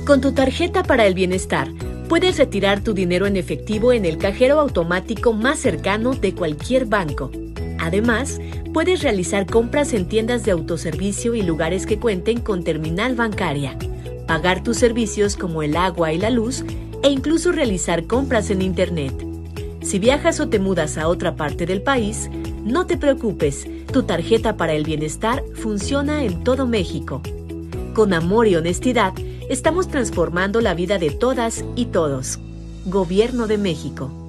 Con tu tarjeta para el bienestar, puedes retirar tu dinero en efectivo en el cajero automático más cercano de cualquier banco. Además, puedes realizar compras en tiendas de autoservicio y lugares que cuenten con terminal bancaria, pagar tus servicios como el agua y la luz e incluso realizar compras en Internet. Si viajas o te mudas a otra parte del país, no te preocupes, tu tarjeta para el bienestar funciona en todo México. Con amor y honestidad, estamos transformando la vida de todas y todos. Gobierno de México.